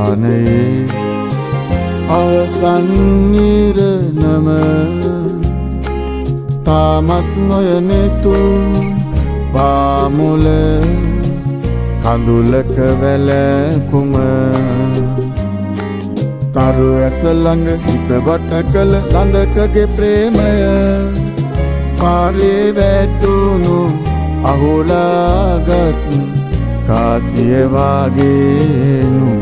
අවසානයේ අවසන් නිරනම තාමත් නොයනෙතු පාමුල කඳුලක වැලපුම තරු ඇස ළඟ හිත වට කළ ළඳකගේ ප්‍රේමය පාරේ වැටුණු අහුලාගත් කාසිය වාගේ නුඹ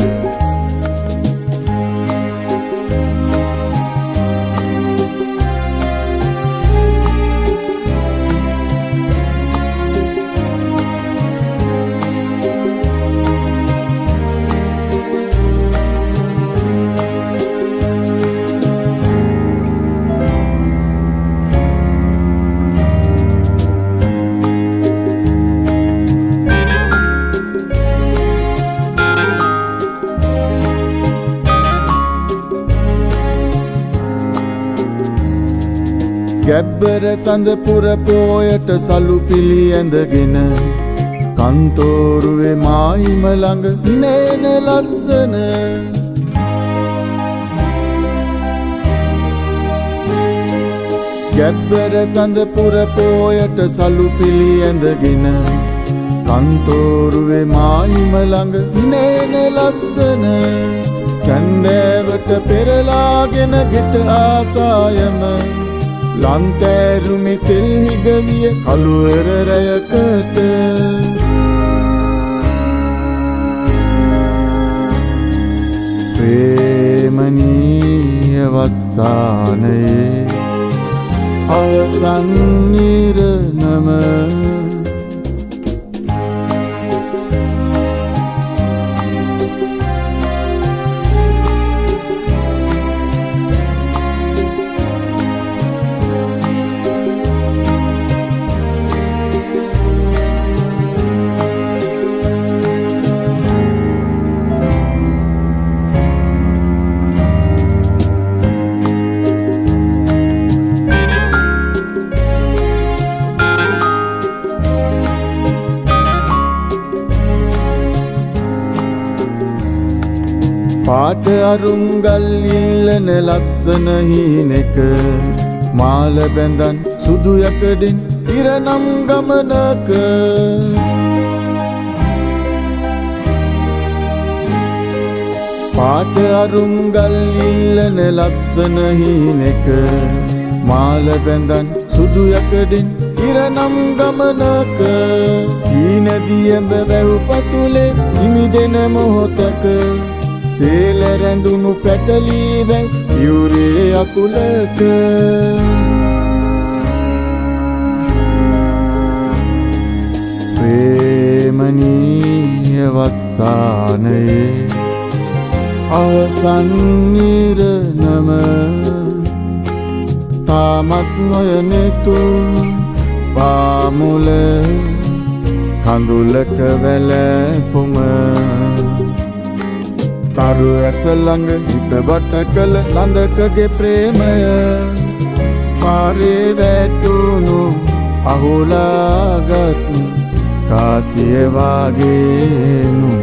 ගැබ්බර සඳ පුර පෝයට සලු පිළි ඇඳගෙන කන්තෝරුවේ මායිම ළඟ ඉනේන ලස්සන ගැබ්බර සඳ පුර පෝයට සලු පිළි ඇඳගෙන කන්තෝරුවේ මායිම ළඟ ඉනේන ලස්සන සැන්දෑවට පෙරලාගෙන ගෙට ආසායම ලන්තෑරුමි තෙල් හිගවිය කළුවර රැයකට ප්‍රේමනීය වස්සානයේ අවසන් නිරනම පාට අරුංගල් ඉල්ලන ලස්සන හීනෙක මාල බැඳන් සුදු යකඩින් ඉරනම් ගමනක පාට අරුංගල් ඉල්ලන ලස්සන හීනෙක මාල බැඳන් සුදු යකඩින් ඉරනම් ගමනක හීනදියඹ වැව් පතුලේ හිමිදෙන මොහොතක සේල රැඳුණු පැටලී වැව් යුරේ අකුලක ප්‍රේමනීය වස්සානයේ අවසන් නිරනම තාමත් නොයනෙතු පාමුල කඳුලක වැලපුම තරු ඇස ළඟ හිත වට කළ ළඳකගේ ප්‍රේමය පාරේ වැටුණු අහුලාගත් කාසිය වාගේ නුඹ